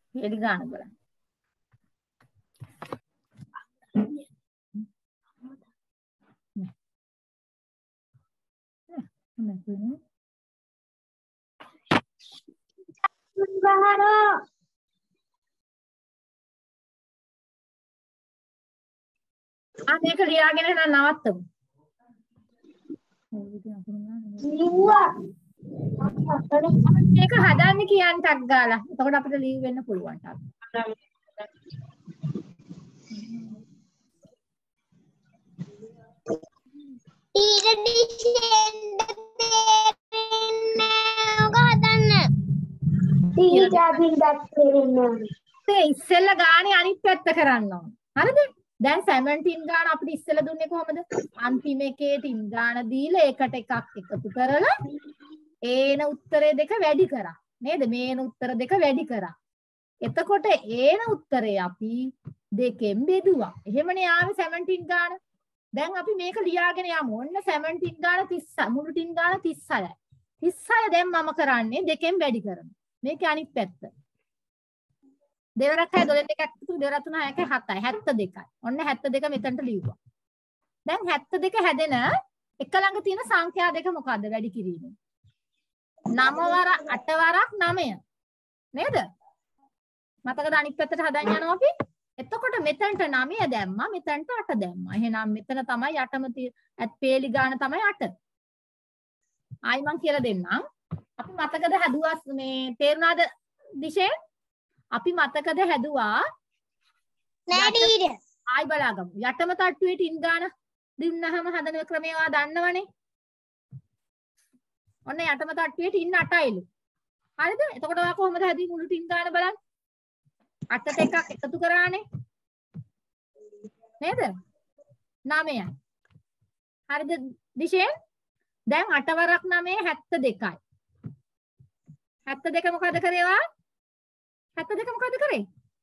පේලි ගාන බලන්න. මේක ලියාගෙන එහෙනම් නවත්තමු. මේක හදන්න කියන්න ටක් ගාලා. එතකොට අපිට ලීව් වෙන්න පුළුවන් ටක්. ඉස්සෙල්ලා ගානේ අනිත් පැත්ත කරන්න ඕන. හරිද? දැන් 17 ගාන අපිට ඉස්සෙල්ලා දුන්නේ කොහමද? අන්තිම එකේ තින් ගාන දීලා ඒකට එකක් එකතු කරලා ඒන උත්තරේ දෙක වැඩි කරා. නේද? මේන උත්තර දෙක වැඩි කරා. එතකොට ඒන උත්තරේ අපි දෙකෙන් බෙදුවා. එහෙමනේ ආවේ 17 ගාන. දැන් අපි මේක ලියාගෙන යමු. ඔන්න 17 ගාන 30 මුළු ටින් ගාන 36යි. 36 දැන් මම කරන්නේ දෙකෙන් වැඩි කරනවා. මේකේ අනිත් පැත්ත. දෙවරක් 6 12 දෙකක් එකතු දෙවරක් 3 6යි 7යි 72යි. ඔන්න 72 මෙතනට ලියුවා. දැන් 72 හැදෙන එක ළඟ තියෙන සංඛ්‍යා දෙක මොකද්ද වැඩි කිරීමේ? 9 වර 8 වරක් 9. නේද? මතකද අනිත් පැත්තට හදන්න යනවා අපි? එතකොට මෙතනට 9 දැම්මා මෙතනට 8 දැම්මා. එහෙනම් මෙතන තමයි 8ම පේලි ගාන තමයි 8. ආයි මං කියලා දෙන්නම්. අපි මතකද හැදුවා මේ තේරුණාද දිශේ? අපි මතකද හැදුවා නෑ ටීචර්. ආයි බලාගමු. යටම තට්ටුවේ ටින් ගාන දුන්නහම හදන ක්‍රමය ඔයා දන්නවනේ. ඔන්න යටම තට්ටුවේ ටින් 8යිලු. හරිද? එතකොට ඔයා කොහොමද හැදුවේ මුළු ටින් ගාන බලන්න. 8ට එකක් එකතු කරානේ. නේද? 9යි. හරිද දිශේ? දැන් 8 වරක් 9 72යි. 72 මොකද කරේ ඔයා? 72 මොකද කරේ?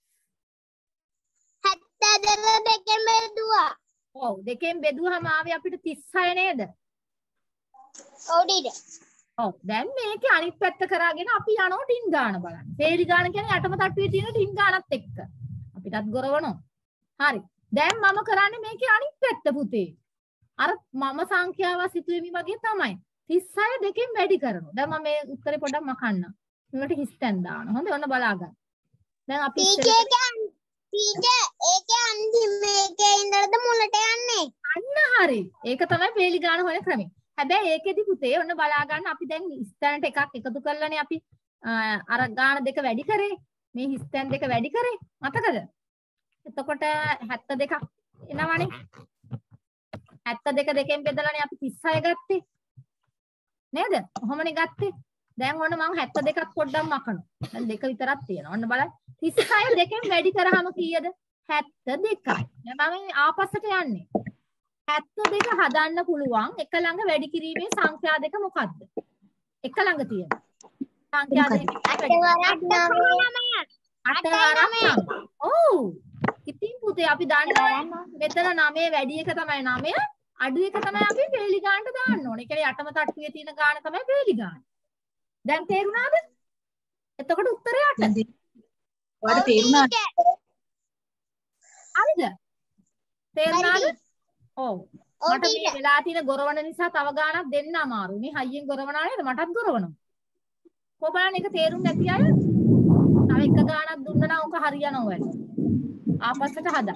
72 දෙකෙන් බෙදුවා. ඔව් දෙකෙන් බෙදුවාම ආවේ අපිට 36 නේද? ඔව් ටීචර්. ඔව් දැන් මේකේ අනිත් පැත්ත කරාගෙන අපි යනවා ටින් ගාන බලන්න. පේලි ගාන කියන්නේ යටම තට්ටුවේ තියෙන ටින් ගානත් එක්ක. අපිටත් ගොරවනවා. හරි. දැන් මම කරන්නේ මේකේ අනිත් පැත්ත පුතේ. අර මම සංඛ්‍යාව සිතුවෙමි වගේ තමයි. 36 දෙකෙන් වැඩි කරනවා. දැන් මම මේ උත්තරේ පොඩ්ඩක් මකන්න. මේකට හිස්තැන් දානවා. හොඳයි ඔන්න බලා ගන්න. දැන් අපි ටීචර් ඒකේ අන්තිම මේකේ ඉඳලාද මුලට යන්නේ. අන්න හරි. ඒක තමයි පේලි ගාන හොයන ක්‍රමය. හැබැයි ඒකෙදි පුතේ ඔන්න බලා ගන්න අපි දැන් හිස්තැනට එකක් එකතු කරලානේ අපි අර ගාන දෙක වැඩි කරේ. මේ හිස්තැන් දෙක වැඩි කරේ. මතකද? එතකොට 72ක් එනවනේ. 72 දෙකෙන් බෙදලානේ අපි 36 ගත්තේ. නේද? කොහොමනේ ගත්තේ? දැන් ඔන්න මම 72ක් පොඩ්ඩක් මකනවා. දැන් දෙක විතරක් තියෙනවා. ඔන්න බලන්න. 36 දෙකෙන් වැඩි කරාම කීයද? 72යි. දැන් මම ආපස්සට යන්නේ. 72 හදන්න පුළුවන් එක ළඟ වැඩි කිරීමේ සංඛ්‍යා දෙක මොකද්ද? එක ළඟ තියෙන සංඛ්‍යා දෙක 8 වරක් 9. ඔව්. ඉතින් පුතේ අපි දන්නවා මෙතන 9 වැඩි එක තමයි 9 අඩු එක තමයි අපි පේලි ගානට දාන්න ඕනේ. ඒ කියන්නේ යටම තට්ටුවේ තියෙන ගාන තමයි පේලි ගාන. දැන් තේරුණාද? එතකොට උත්තරය 8. ඔයාලට තේරුණාද? හරිද? තේරුණාද? ඔව්. මට මේ වෙලා තියෙන ගොරවන නිසා තව ගානක් දෙන්න අමාරුයි. මේ හයියෙන් ගොරවනා නේද? මටත් ගොරවනවා. කොහොමද ඒක තේරුම් නැති අය? තව එක ගානක් දුන්නා නම් උක හරියනවා වැඩ. ආපස්සට හදා.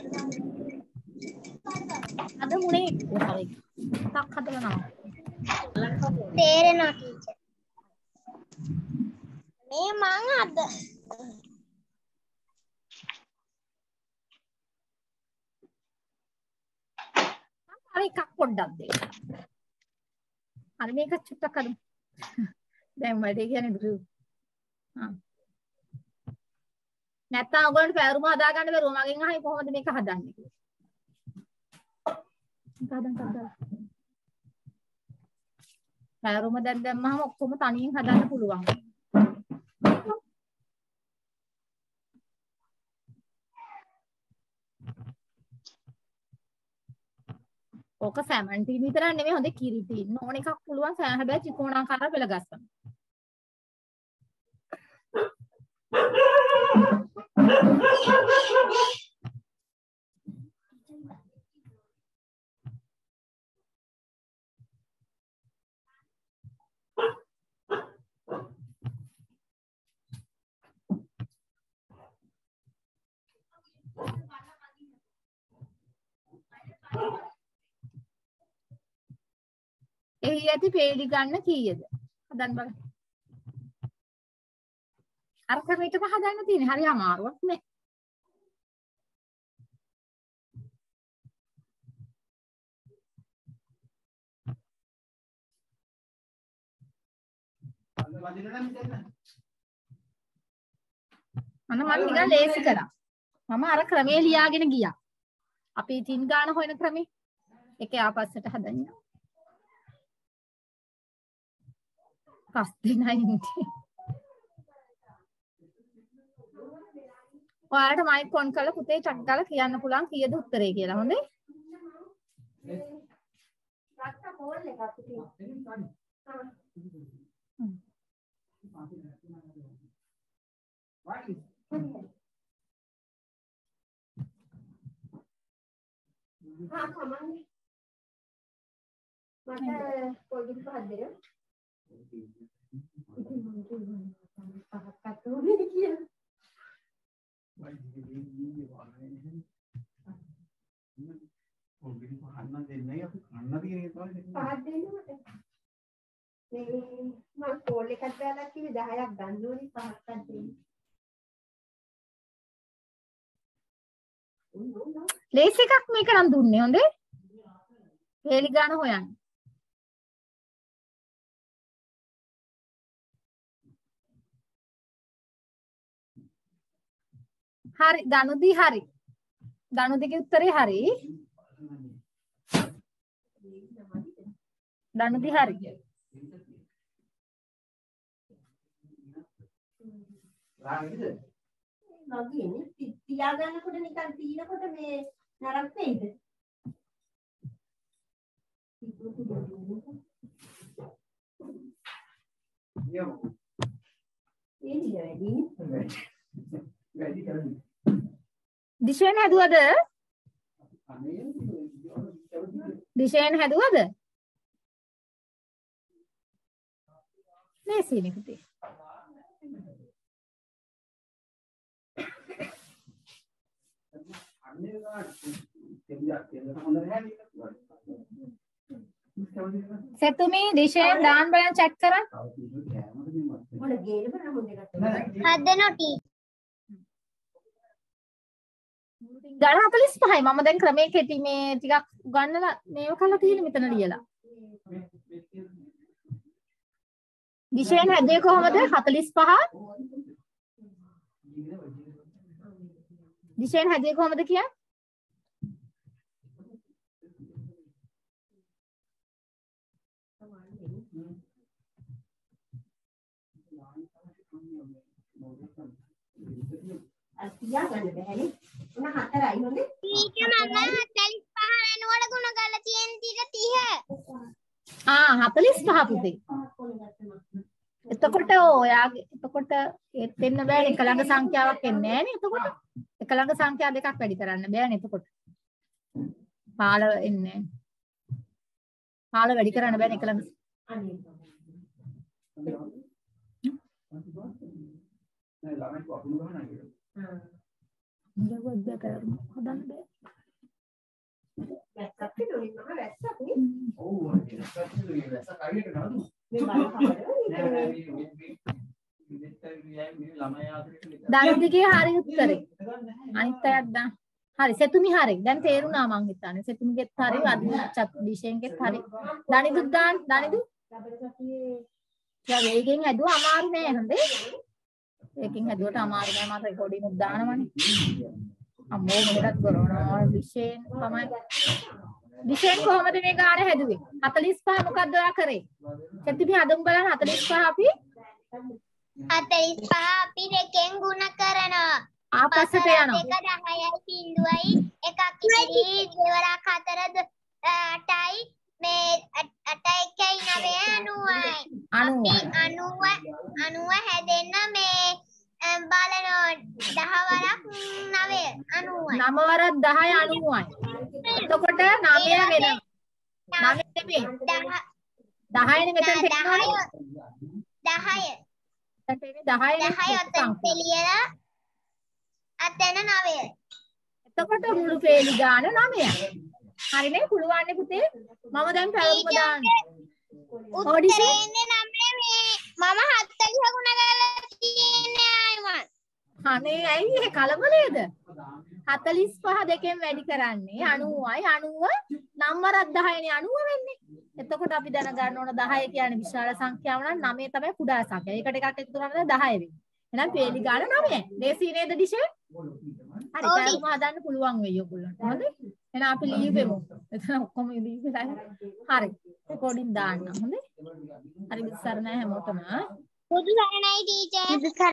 අද මුනේ තව එක. 탁 හදලා නවා. තේරෙනවා ටීචර්. මේ මං අද අර එකක් පොඩ්ඩක් දෙන්න. අර මේක චුට්ටක් අරමු. දැන් වැඩේ කියන්නේ දුරු. නැත්තම් ඔයගොල්ලන්ට පැවරුම හදා ගන්න බැරුව මගෙන් අහයි කොහොමද මේක හදන්නේ කියලා. පැවරුම දැන් දැම්මම ඔක්කොම තනියෙන් හදන්න පුළුවන්. ඕක 17 විතරක් නෙමෙයි හොඳ කිරිටි ඉන්න ඕන එකක් පුළුවන් හැබැයි ත්‍රිකෝණාකාරව පෙළ ගස්සන්න. ලිහි ඇති පේලි ගන්න කීයද? හදන්න බලන්න. අර ක්‍රමයටම හදන්න තියෙන්නේ. හරි අමාරුවක් නෑ. මම නිකන් ලේසි කරා. මම අර ක්‍රමේ ලියාගෙන ගියා. අපි තින් ගාන හොයන ක්‍රමේ. ඒකේ ආපස්සට හදන්න. පස් දෙනයි ඉන්නේ. ඔයාලට මයික් ඔන් කරලා පුතේ චක් ගාලා කියන්න පුළුවන් කීයද උත්තරේ කියලා. හොඳේ? රක්ක කෝල් එකක් තියෙනවා. हाँ सामान्य मतलब कोल्ड ड्रिंक का दे ලේස් එකක් මේක නම් දුන්නේ හොඳේ වේලි ගාන හොයන්න හරි දනුදි හරි දනුදිගේ උත්තරේ හරි දනුදි හරි නගිනේ තියා ගන්නකොට නිකන් තීනකොට මේ නරක් වෙයිද දිශේන හැදුවද දිශේන හැදුවද ලේසිනේ පුතේ सेतुमी दिशेन दान බලන් චෙක් කරා හදනවා ටී ගණ 45යි මම දැන් ක්‍රමයේ කෙටි මේ ටිකක් ගන්නලා මේව කරලා තියෙන මෙතන ලියලා දිශේන හැදුවේ කොහමද 45 දිශේන හැදුවේ කොහමද කියන්නේ තියා ගන්න බැහැනේ. උන 4යි හොඳේ. ඊට මම 45 වෙනුවට ගුණ කරලා තියෙන ටික 30. 45 පුතේ. එතකොට ඔයාගේ එතකොට ඒත් වෙන්න බෑනේ එක ළඟ සංඛ්‍යාවක් එන්නේ නෑනේ එතකොට. එක ළඟ සංඛ්‍යා දෙකක් වැඩි කරන්න බෑනේ එතකොට. 15 එන්නේ. 15 වැඩි කරන්න බෑනේ එක ළඟ. ළමයි වකුණු ගහනවා කියලා. ඉඳගොඩ කරමු හදන්න බෑ. වැස්සක් පිටුනේ මම වැස්සක් නේ. ඔව් වැස්සක් පිටුනේ වැස්සක් අයියට නඩු. මේ බලන්න දනුදිගේ හරි උත්තරේ. අනිත් අයත් දැන් හරි සෙතුමි හරි. දැන් තේරුණා මං හිතන්නේ. සෙතුමිගෙත් හරි අදිචත් දිශෙන්ගෙත් හරි. දනිදුත් දාන්න දනිදු. යා වේගෙන් ඇදුවා අමාරු නෑ හොඳේ. ඒකෙන් හැදුවට අමාරු නෑ මම රෙකෝඩින් උත් දානවනේ අම්මෝ මොකටද කරනවා විශේෂ තමයි විශේෂ කොහමද මේ ගාන හැදුවේ 45 මොකද්ද ඔයා කරේ සෙතිපි හදමු බලන්න 45 අපි 45 අපි දෙකෙන් ගුණ කරනවා ආපස්සට යනවා 10යි බිඳුවයි එකක් ඉතිරි දෙවරක් 4 8යි මේ 8 1යි 9යි 90 හැදෙන්න මේ බලනවා 10 වරක් 9 90යි 9 වරක් 10 90යි එතකොට 9 වෙනවා 9 නෙමෙයි 10නේ මෙතන තියෙනවා 10 ඔතන පිළියලා අතන 9යි එතකොට මුළු පේලි ගාන 9යි හරිනේ පුළුවන් නේ පුතේ මම දැන් පැවරුම දාන්න ඔඩිසි උත්තරේ නම්නේ මම 40 ගුණ කරලා තියෙන්නේ ආයිමත්. අනේ ඇයි ඒ කලබලයේද 45 දෙකෙන් වැඩි කරන්නේ 90යි 90 නම්වරක් 10නේ 90 වෙන්නේ එතකොට අපි දැනගන්න ඕන 10 කියන්නේ විශාල සංඛ්‍යාව නම් 9 තමයි කුඩා සංඛ්‍යාව. ඒකට එකක් එකතු කරාම 10 වෙන්නේ. එහෙනම් පේලි ගාන 9යි. දේසි නේද ඩිෂේ? හරි කෑම හදන්න පුළුවන් වෙයි ඔයගොල්ලන්ට. හොඳයි. එහෙනම් අපි ලියවෙමු. එතන ඔක්කොම ලියවිලා හරි. රෙකෝඩින් දාන්න. හොඳයි. හරි විස්තර නැහැ හැමෝටම. බුදු සරණයි ටීචර්.